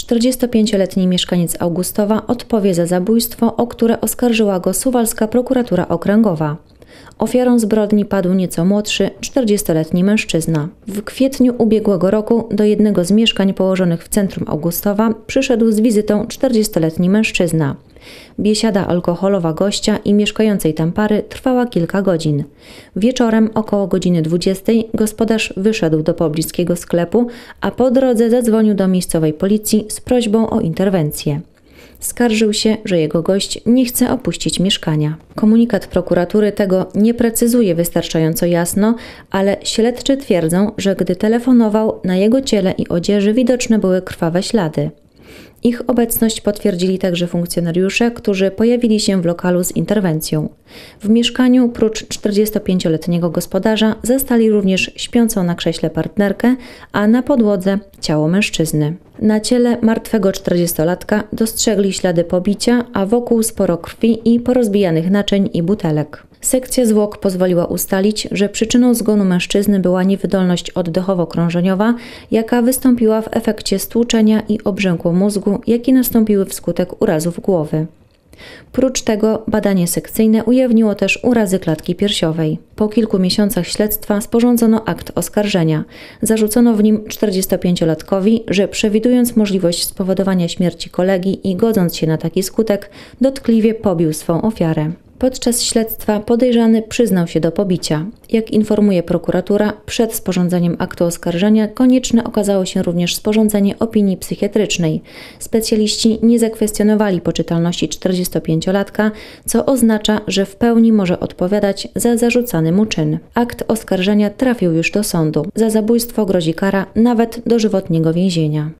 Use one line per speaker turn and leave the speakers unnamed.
45-letni mieszkaniec Augustowa odpowie za zabójstwo, o które oskarżyła go Suwalska Prokuratura Okręgowa. Ofiarą zbrodni padł nieco młodszy, 40-letni mężczyzna. W kwietniu ubiegłego roku do jednego z mieszkań położonych w centrum Augustowa przyszedł z wizytą 40-letni mężczyzna. Biesiada alkoholowa gościa i mieszkającej tam pary trwała kilka godzin. Wieczorem około godziny 20 gospodarz wyszedł do pobliskiego sklepu, a po drodze zadzwonił do miejscowej policji z prośbą o interwencję. Skarżył się, że jego gość nie chce opuścić mieszkania. Komunikat prokuratury tego nie precyzuje wystarczająco jasno, ale śledczy twierdzą, że gdy telefonował, na jego ciele i odzieży widoczne były krwawe ślady. Ich obecność potwierdzili także funkcjonariusze, którzy pojawili się w lokalu z interwencją. W mieszkaniu prócz 45-letniego gospodarza zastali również śpiącą na krześle partnerkę, a na podłodze ciało mężczyzny. Na ciele martwego 40-latka dostrzegli ślady pobicia, a wokół sporo krwi i porozbijanych naczyń i butelek. Sekcja zwłok pozwoliła ustalić, że przyczyną zgonu mężczyzny była niewydolność oddechowo-krążeniowa, jaka wystąpiła w efekcie stłuczenia i obrzęku mózgu, jakie nastąpiły wskutek urazów głowy. Prócz tego badanie sekcyjne ujawniło też urazy klatki piersiowej. Po kilku miesiącach śledztwa sporządzono akt oskarżenia. Zarzucono w nim 45-latkowi, że przewidując możliwość spowodowania śmierci kolegi i godząc się na taki skutek, dotkliwie pobił swą ofiarę. Podczas śledztwa podejrzany przyznał się do pobicia. Jak informuje prokuratura, przed sporządzeniem aktu oskarżenia konieczne okazało się również sporządzenie opinii psychiatrycznej. Specjaliści nie zakwestionowali poczytalności 45-latka, co oznacza, że w pełni może odpowiadać za zarzucany mu czyn. Akt oskarżenia trafił już do sądu. Za zabójstwo grozi kara nawet dożywotniego więzienia.